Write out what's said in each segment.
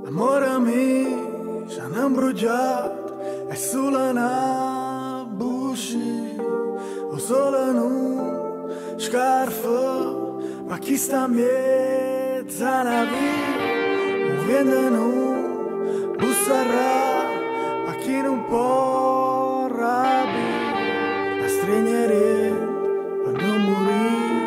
Amore mio, ci hanno imbrugiato e solo una busci, o solo un scarfo, ma chi sta in mezzo alla vita, muovendo non busserà, ma chi non può rabbia, la stringere per non morire.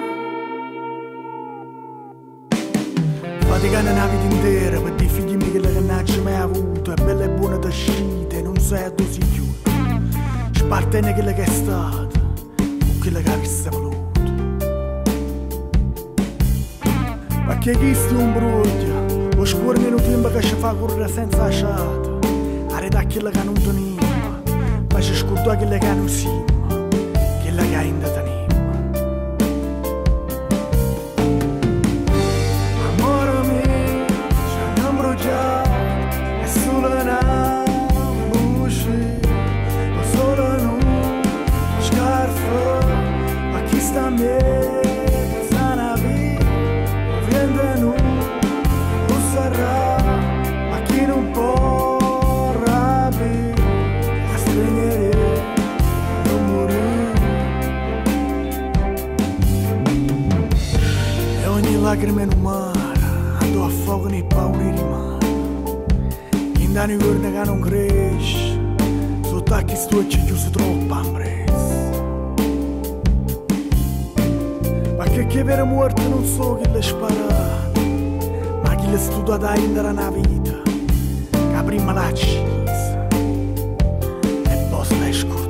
Faticando una vita intera per dei figli miei che non ci mai avuto, è bella e buona d'uscita, non sai a dove si chiude. Spartene quello che è stato, con quello che avesse voluto. Ma che chi sti un bruglio, o scuorne in un tempo che ci fa correre senza asciata, arreda quello che non teniamo, ma ci scordò quello che non siamo, quello che in teniamo. Lacrime in un mare, ando a fuoco nei pauri di mare. In danni giorni che non cresce, sotto a chi stucci chiuso troppo ambrese. Ma che per morte non so chi le spara, ma chi le studia da indere una vita, che prima l'ha accisa e poi se l'ha scordata.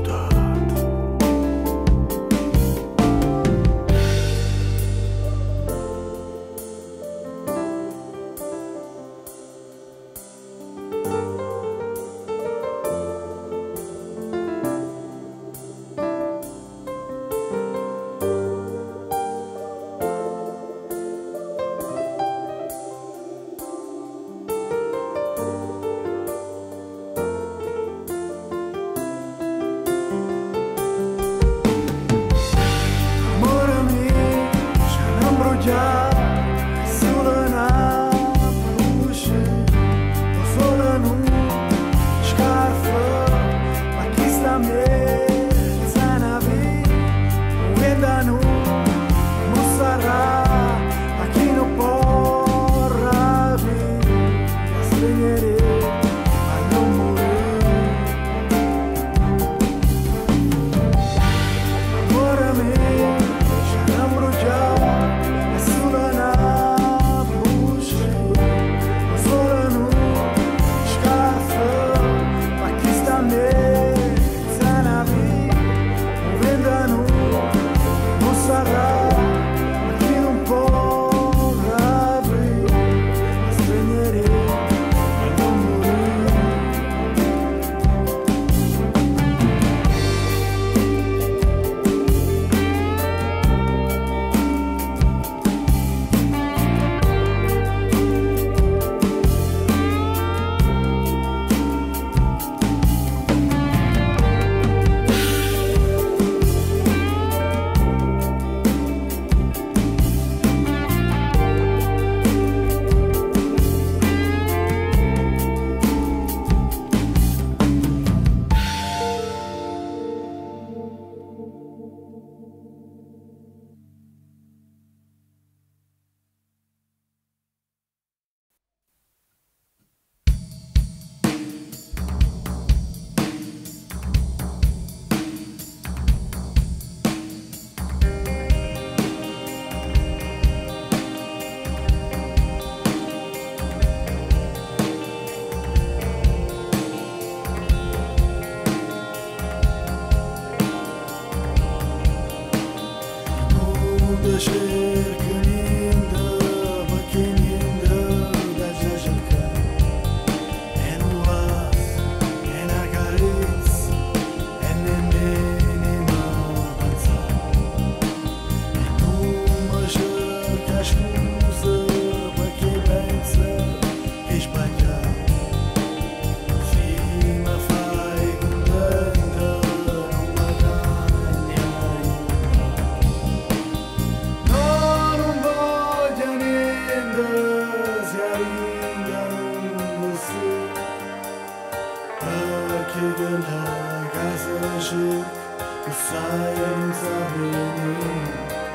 della casa c'è, lo sai non sapevi.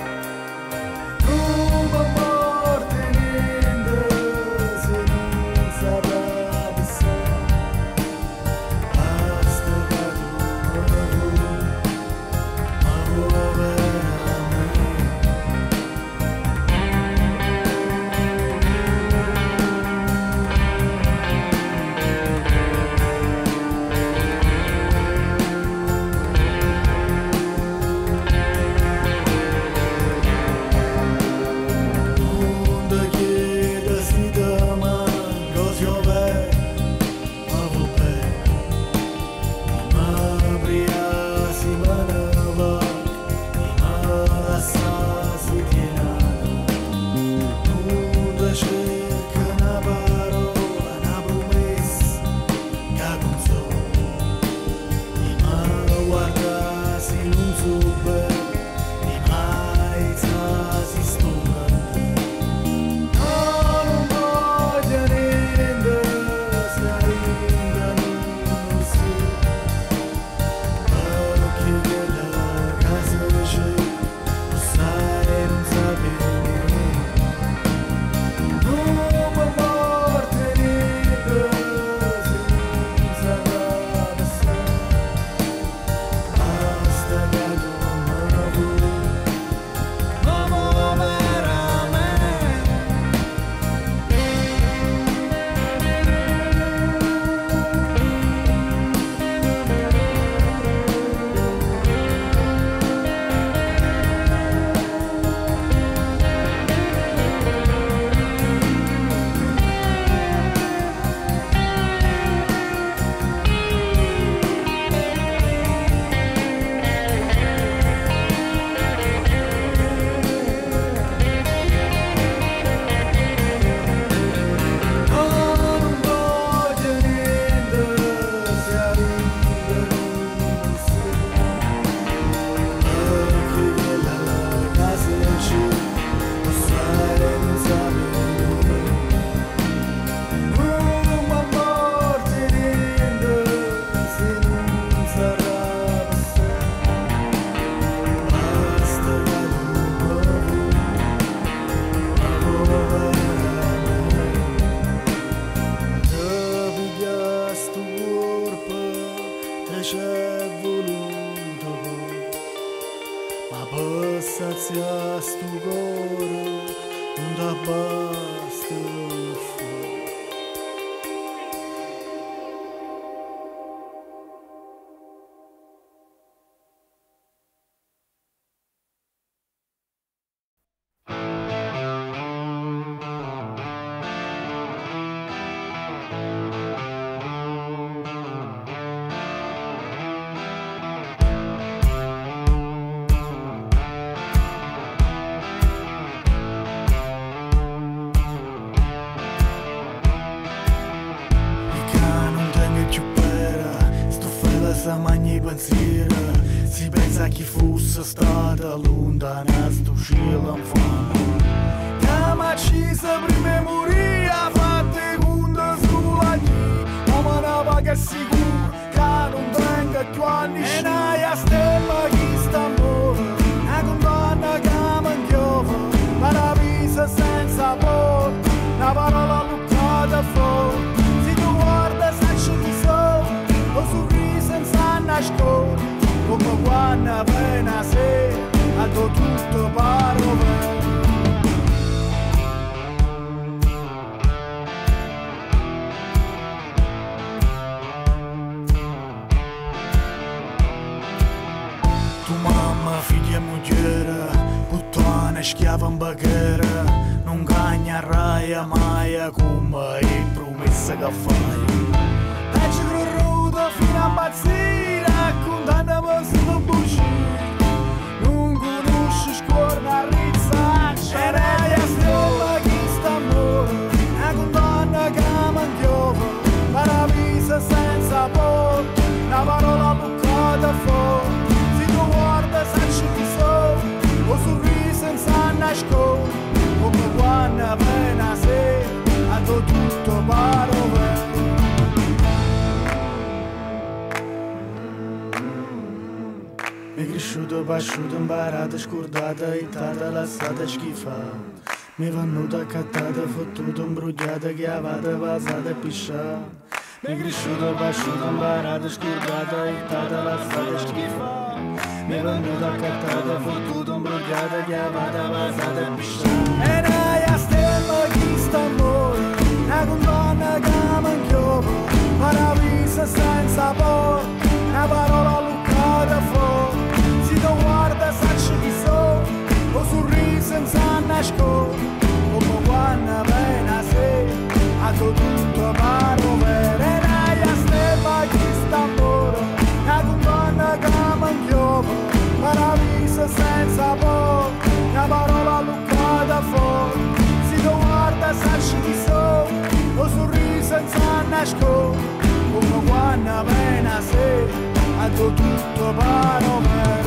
Come morte niente se non saprà passare, basta che tu ma povera me. Sația stugoră, unde bastă foc. Sa magni pensiera, si pensa chi fosse stata lontana, sto cielo infame. Chiama cisa prima morì, ha fatto conto sulla gli, ma me ne va che sicuro, che non venga più anni. E n'aia stella chi sta amore, una condanna che mi chiova, ma la vita senza porta, una parola luccata fuori. Se tu guarda sai chi sono, lo sorriso senza nascondere, come quando appena sei, a tutto parole. Tu mamma, figlia e moglie, puttana, schiava in bagheera, non cagna raia mai come è promessa che fai. Dacci crudo fino a impazzire, raccontandomi sulle bugie, non conosci scorna rizzaccia. E raia stella chi sta amore, una condanna che mi chiova, ma la vita senza porta, una parola bucata fuori. Sai chi sono, lo sorriso senza nascondere, come quando appena sei, a tutto parole. pasciuto, imparata, scordata, ittata, lasciata, schifata. Mi venuta accattata, fottuta, imbrugliata, chiavata, vasata e pisciata. Mi cresciuto, pasciuto, imparata, scordata, ittata, lasciata, schifata. Mi venuta accattata, fottuta, imbrugliata, chiavata, vasata e pisciata. E noi stiamo chi sta amore, una condanna che mi chiova, paravisa senza paura, una parola luccata fuori. Si tu guarda sacci chi so, o sorriso senza nascondere, come quando viene a sé, a tutto paro vero. E noi stiamo chi sta amore, una condanna che mi chiova, paravisa senza paura, una parola luccata fuori. Si tu guarda sacci chi so, o sorriso senza nascondere, come quando viene a sé, a tutto paro vero.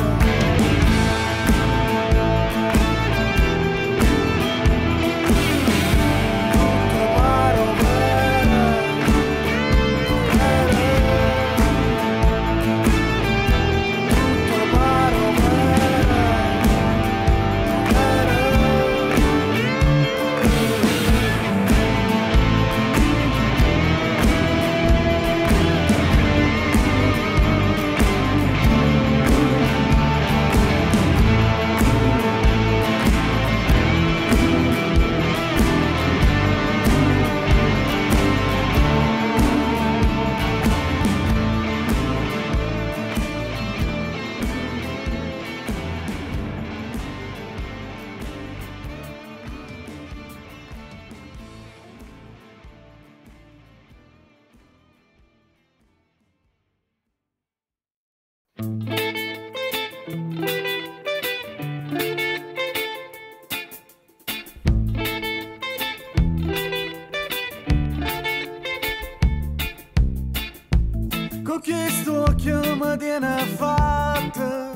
Con questo occhio mi tiene fatta,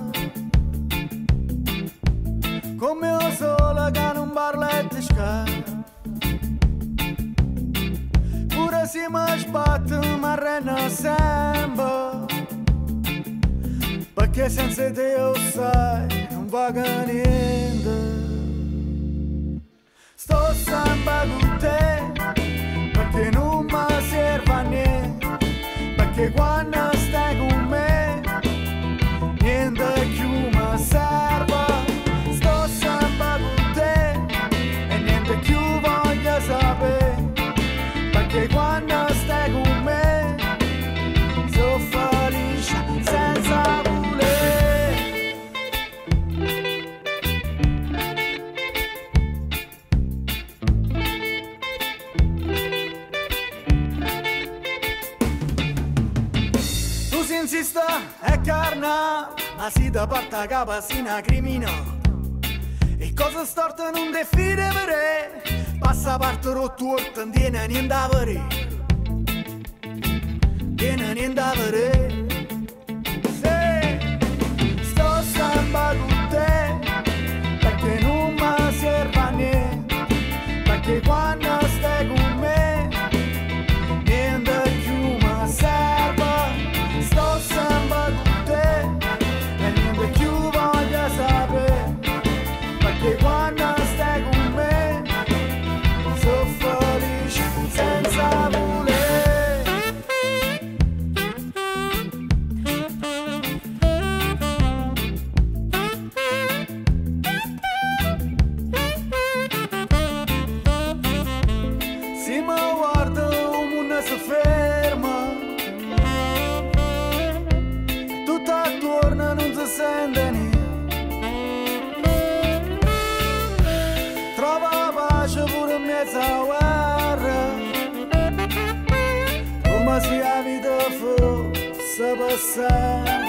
come un sole che non parla e ti scappa. Pure se mi sbatto mi arrendo sempre, perché senza te io sai non vaga niente. Sto sempre con te, perché non mi serve a niente, perché quando stai con me niente più mi serve. Sto sempre con te e niente più voglio sapere, perché quando stai con me sono felice senza voler. Tu si insista è carna, ma si da parte capa si una crimina. E cosa storta non define vere, passa parte rotto non tiene niente a vedere, tiene niente a vedere. Se sto sempre con te, perché non mi serve a niente, perché quando stai con me niente più mi serve. Sto sempre con te e niente più voglio sapere, perché quando stai con me sono felice senza voler. Se mi guardo il mondo si ferma, tutto attorno non si sente niente. Trova pace pure in mezzo a guerra, come se la vita fosse passata.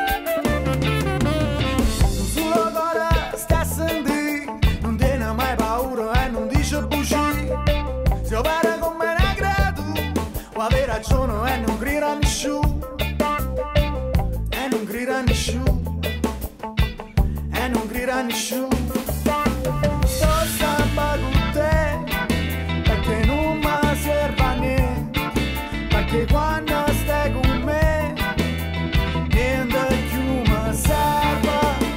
Sulla cara sta a sentire, non tiene mai paura e non dice bugie. Si opera come una grado, o avere ragione e non grida a nessuno, e non grida a nessuno, e non grida a nessuno. Sto sempre con te, perché non mi serve a niente, perché quando stai con me niente più mi serve.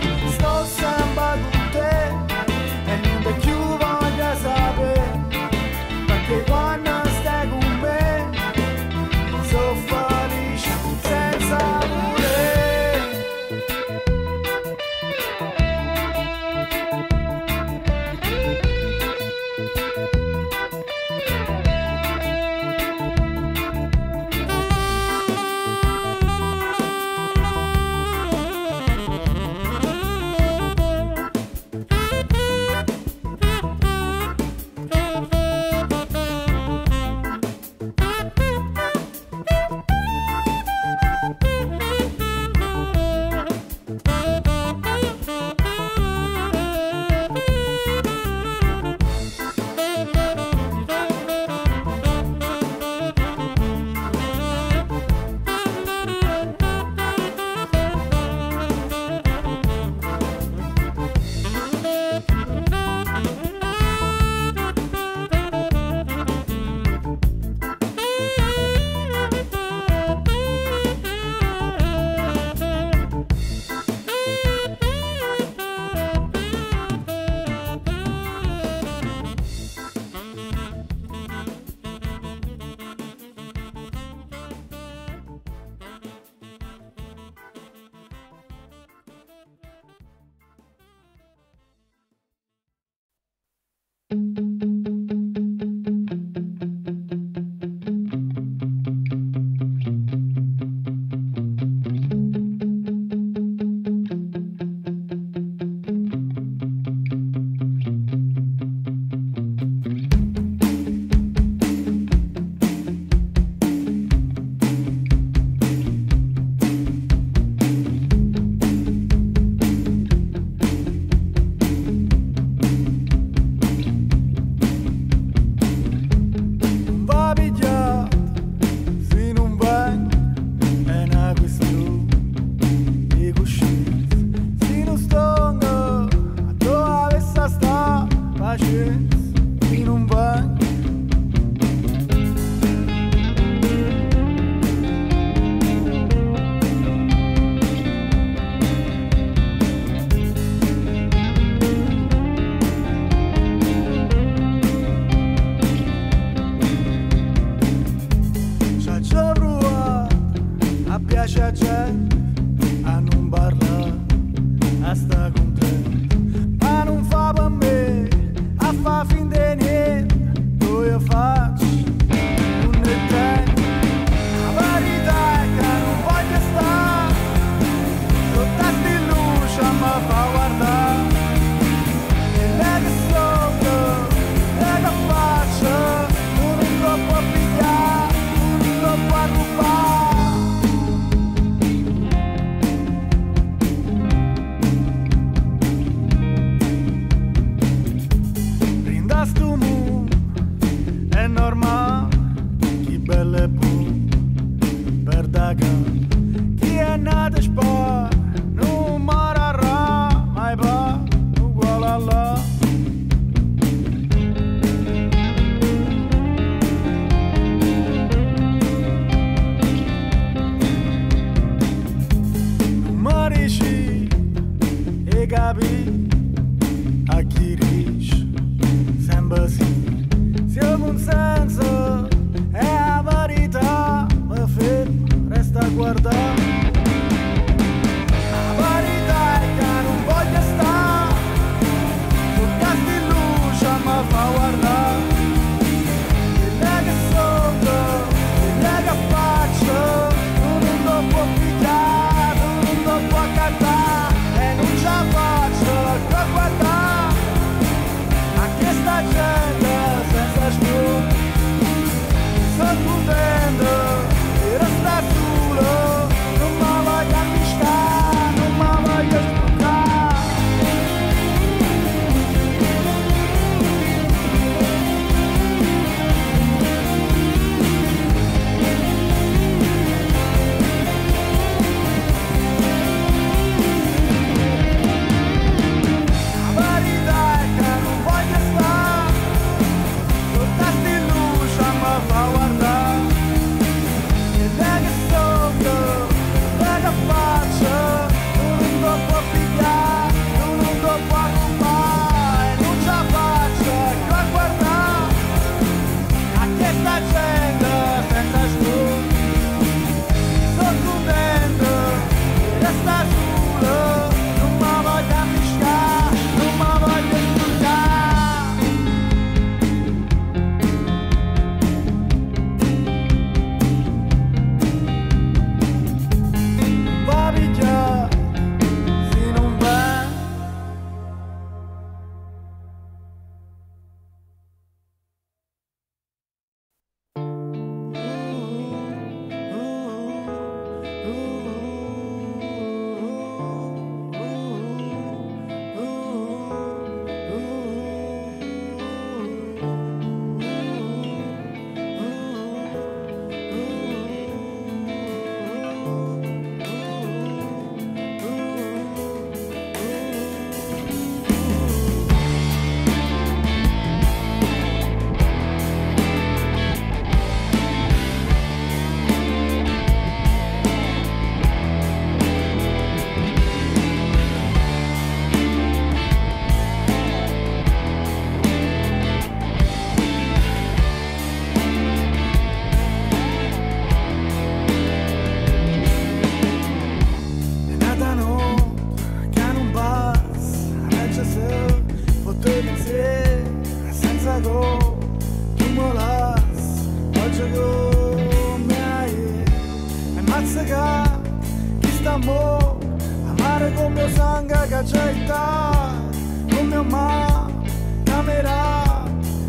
d'amore, amare con mio sangue che c'è con mio ma, camerata.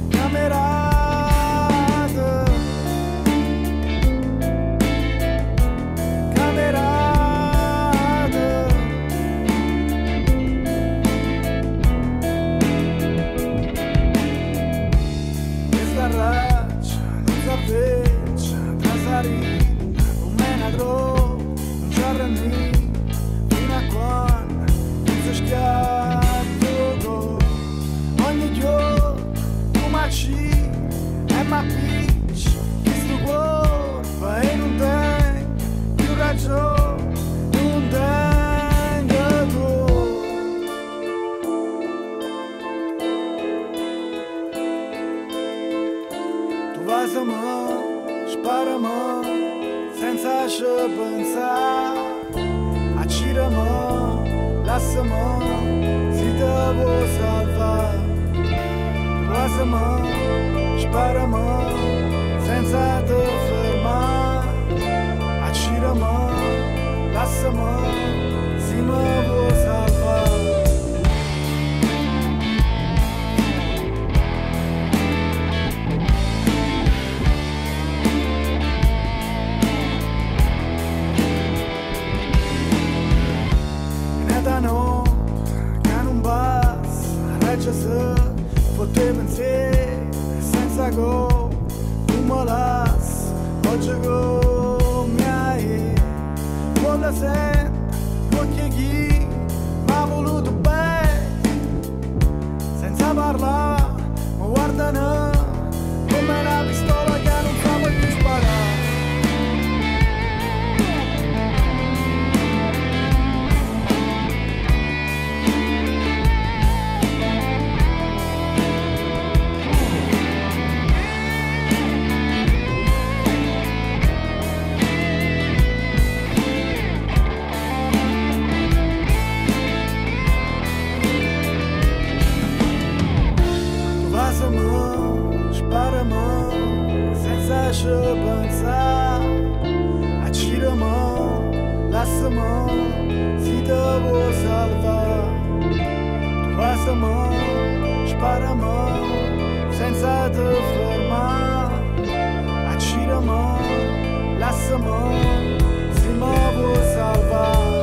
Questa raccia non s'affaccia tra Sarina, un menagro, un giornalino, fino a quando non si schiatto ogni giorno, tu maci e ma pitch, questo corpo e non tengo più ragione, non tengo tu. Tu vas a me, spara-me, senza ci pensare, accira-me, lascia-me, si te vuoi salvare. Tu vas a me, spara-me, senza te fermare, accira-me, lascia-me, si me vuoi salvare. Da notte che non basta, regge se fotte pensieri senza go, tu me lassi, oggi go mi hai, vuole sempre, non chiedi, ma voluto bene, senza parlare, ma guardano come una pistola che non sa più sparare. Spara-me, senza ci pensare, accira-me, lascia-me, si te vuoi salvare. Tu passa-me, spara-me, senza te fermare, accira-me, lascia-me, si me vuoi salvare.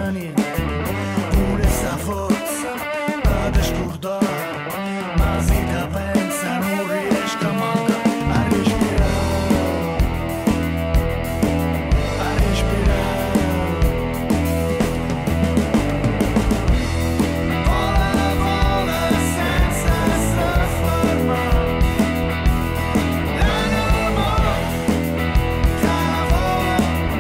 c'è niente, pure sta forza da scordare, ma se te pensa non riesco manca a respirare, a respirare. Vola, vola senza soffermare, l'anima che vola,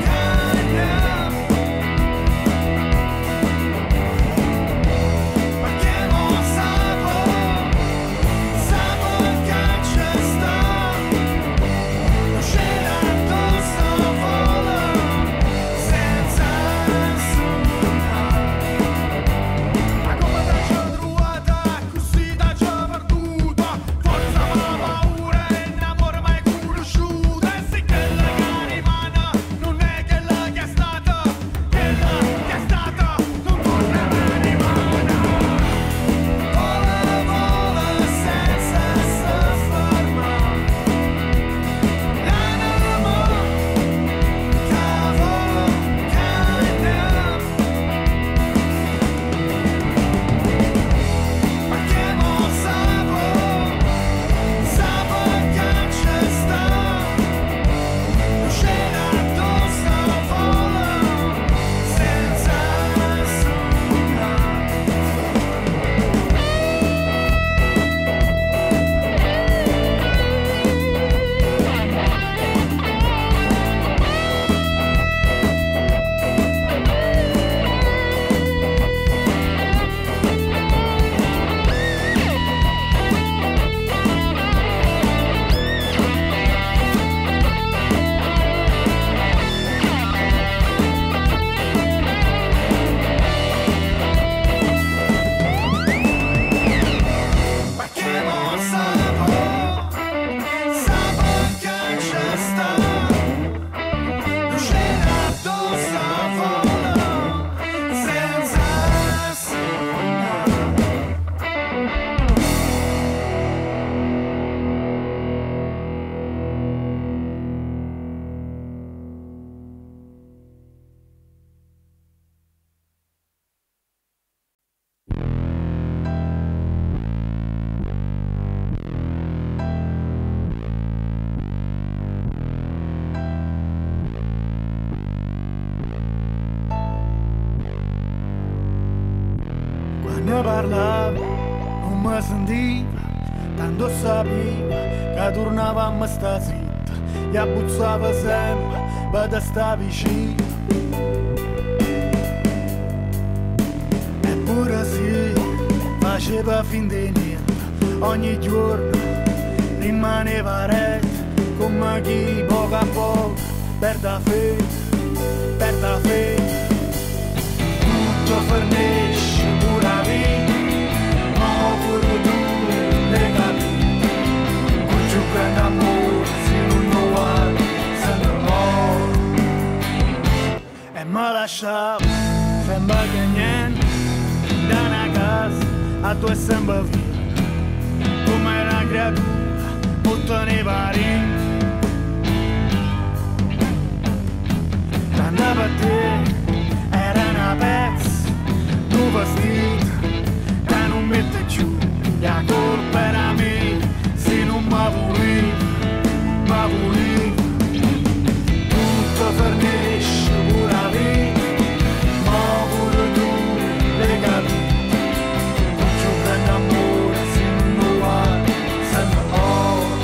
ma che non sapo che c'è sta, non scena addosso vola senza sognare. Ma come da già trovata, così da già perduta, forza ma paura e l'amore mai conosciuta, e sì che la che rimane non è che la che è stata, quella che è stata non torna mai rimane. Vola, vola senza soffermare, l'anima che vola, ma che non sapo che c'è sta, non scena addosso vola senza sognare. Ma che non sapo che c'è sta, non scena addosso vola senza sognare. Quando parlavo non mi sentiva, tanto sapeva che tornavamo a sta zitta, e abbuzzava sempre per sta vicino. Eppure sì, faceva fin di niente, ogni giorno rimaneva retta, come chi poco a poco perde fede, tutto fornisce pura vita, ma pure tu le capite, con più grande amore se non lo guardi, sempre amore. E mi lasciavo, sembra che niente, da una casa a tu è sempre via, come una creatura, molto nei vari. Tanto per te era una pezza, tu vestito che non mette giù, la colpa era mia se non mi volevi, tutto fornisce pura vita, ma pure tu le capite, con più grande amore se non lo guardi, sempre amore.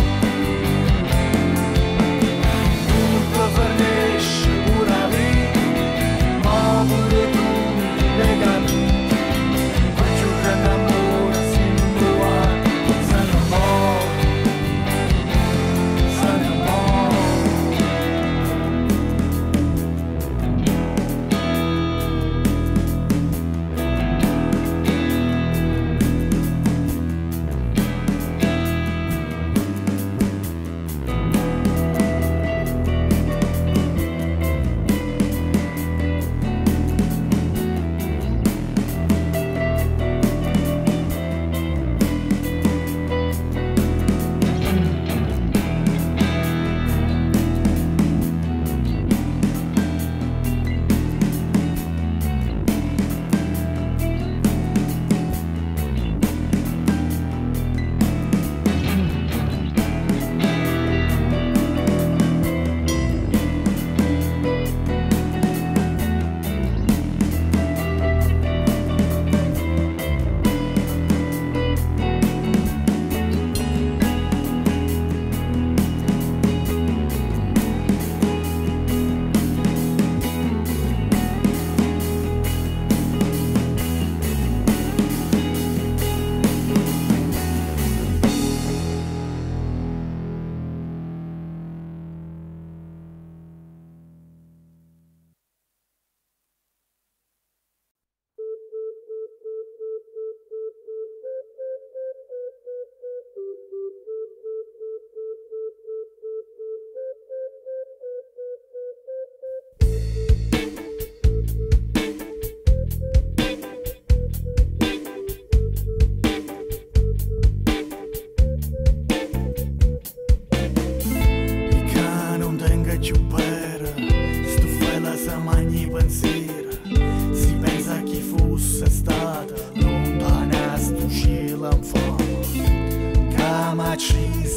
Tutto fornisce pura vita, ma pure tu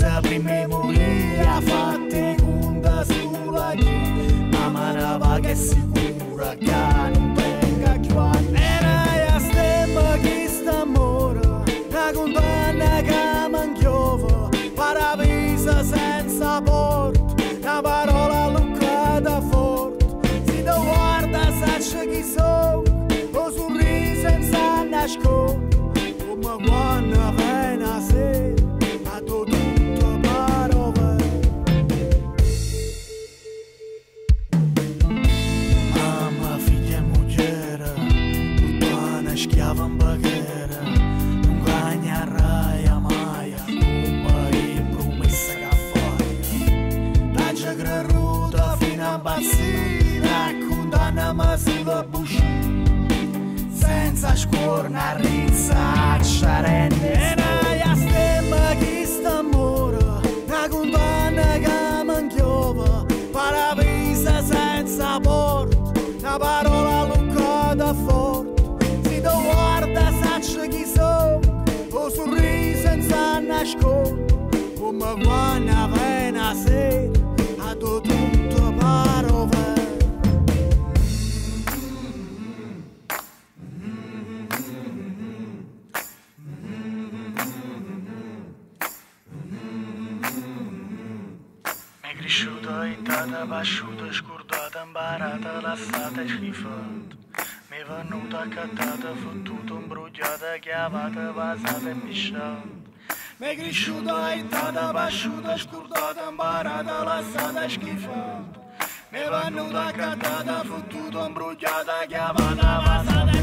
sa prima moria fatti conta sulla chi ma manava che è sicura che non venga più a era stemma chi sta mora la condanna che manchiova paravisa senza porto una parola luccata forte si da guarda saccia chi so o sorriso senza nascosto come quando viene a sera a tutto parove mamma, figlia e moglie puttana, schiava in baghiera non cagna raia mai come è promessa che fai taggia creduta fino a impazzire raccontami sulla buscina senza scorna rizzaccia rende e naia stemma chi sta mora una condanna che manchiova paravisa senza porto una parola luccata forte si da guarda saccia chi so o sorriso senza nascosto come quando viene a sera a tutto parove. Cresciuta, intata, pasciuta, scordata, imparata, lasciata e schifata. Mi è venuta accattata, fottuta, imbrogliata, chiavata, passata e pisciata. Mi è cresciuta, intata, pasciuta, scordata, imparata, lasciata e schifata. Mi è venuta accattata, fottuta, imbrogliata, chiavata, passata e